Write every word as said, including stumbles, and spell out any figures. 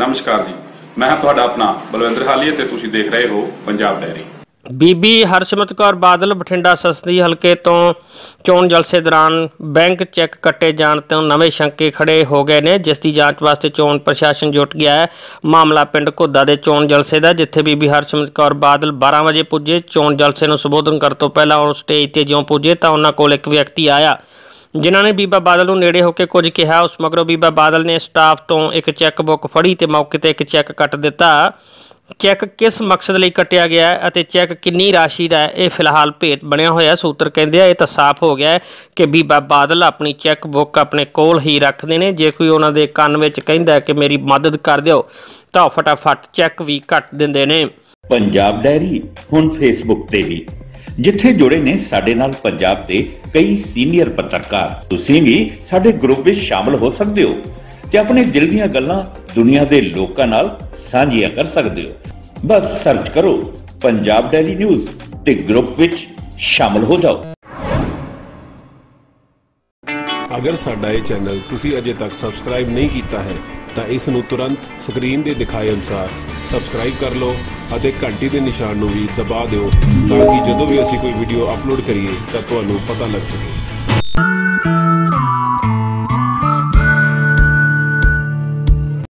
नमस्कार जी, मैं हाँ तुहाडा अपना बलविंदर हालीए ते तुसीं देख रहे हो पंजाब डायरी। ਬੀਬੀ ਹਰਸਿਮਰਤ ਕੌਰ ਬਾਦਲ ਬਠਿੰਡਾ ਸੰਸਦੀ ਹਲਕੇ ਤੋਂ ਚੋਣ ਜਲਸੇ ਦੌਰਾਨ ਬੈਂਕ ਚੈੱਕ ਕੱਟੇ ਜਾਣ ਤੋਂ ਨਵੇਂ ਸ਼ੰਕੇ ਖੜੇ ਹੋ ਗਏ ਨੇ, ਜਿਸ ਦੀ ਜਾਂਚ ਵਾਸਤੇ ਚੋਣ ਪ੍ਰਸ਼ਾਸਨ ਜੁਟ ਗਿਆ ਹੈ। ਮਾਮਲਾ ਪਿੰਡ ਘੁੱਦਾ ਦੇ ਚੋਣ ਜਲਸੇ ਦਾ, ਜਿੱਥੇ ਬੀਬੀ ਹਰਸਿਮਰਤ ਕੌਰ ਬਾਦਲ ਬਾਰਾਂ ਵਜੇ ਪੁੱਜੇ। ਚੋਣ ਜਲਸੇ ਨੂੰ ਸੰਬੋਧਨ ਕਰਨ ਤੋਂ ਪਹਿਲਾਂ ਉਹ ਸਟੇਜ ਤੇ ਜਿਉਂ ਪੁੱਜੇ ਤਾਂ ਉਹਨਾਂ ਕੋਲ ਇੱਕ ਵਿਅਕਤੀ ਆਇਆ ਜਿਨ੍ਹਾਂ ਨੇ ਬੀਬਾ ਬਾਦਲ ਨੂੰ ਨੇੜੇ ਹੋ ਕੇ ਕੁਝ ਕਿਹਾ। ਉਸ ਮਗਰੋਂ ਬੀਬਾ ਬਾਦਲ ਨੇ ਸਟਾਫ ਤੋਂ ਇੱਕ ਚੈੱਕ ਬੁੱਕ ਫੜੀ ਤੇ ਮੌਕੇ ਤੇ ਇੱਕ ਚੈੱਕ ਕੱਟ ਦਿੱਤਾ। ਚੈੱਕ ਕਿਸ ਮਕਸਦ ਲਈ ਕੱਟਿਆ ਗਿਆ ਹੈ ਅਤੇ ਚੈੱਕ ਕਿੰਨੀ ਰਾਸ਼ੀ ਦਾ ਹੈ, ਇਹ ਫਿਲਹਾਲ ਭੇਤ ਬਣਿਆ ਹੋਇਆ। ਸੂਤਰ ਕਹਿੰਦੇ ਆ ਇਹ ਤਾਂ ਸਾਫ਼ ਹੋ ਗਿਆ ਹੈ ਕਿ ਬੀਬਾ ਬਾਦਲ ਆਪਣੀ ਚੈੱਕ ਬੁੱਕ ਆਪਣੇ ਕੋਲ ਹੀ ਰੱਖਦੇ ਨੇ। ਜੇ ਕੋਈ ਉਹਨਾਂ ਦੇ ਕੰਨ ਵਿੱਚ ਕਹਿੰਦਾ ਕਿ ਮੇਰੀ ਮਦਦ ਕਰ ਦਿਓ ਤਾਂ ਫਟਾਫਟ ਚੈੱਕ ਵੀ ਕੱਟ ਦਿੰਦੇ ਨੇ। पंजाब डायरी हुण फेसबुक ते भी, जिथे जुड़े ने साडे नाल पंजाब दे कई सीनियर पत्रकार। तुसीं भी साडे ग्रुप विच शामिल हो सकदे हो ते अपने दिल दीयां गल्लां दुनिया दे लोकां नाल साझियां कर सकदे हो। बस सर्च करो पंजाब डायरी न्यूज़ ते ग्रुप विच शामिल हो जाओ। अगर साडा ये चैनल तुसी अजे तक सबसक्राइब नहीं कीता है ਤਾਂ ਇਸ ਨੂੰ ਤੁਰੰਤ ਸਕਰੀਨ ਦੇ ਦਿਖਾਏ ਅਨੁਸਾਰ ਸਬਸਕ੍ਰਾਈਬ ਕਰ ਲਓ ਅਤੇ ਘੰਟੀ ਦੇ ਨਿਸ਼ਾਨ ਨੂੰ ਵੀ ਦਬਾ ਦਿਓ ਤਾਂ ਕਿ ਜਦੋਂ ਵੀ ਅਸੀਂ ਕੋਈ ਵੀਡੀਓ ਅਪਲੋਡ ਕਰੀਏ ਤਾਂ ਤੁਹਾਨੂੰ ਪਤਾ ਲੱਗ ਸਕੇ।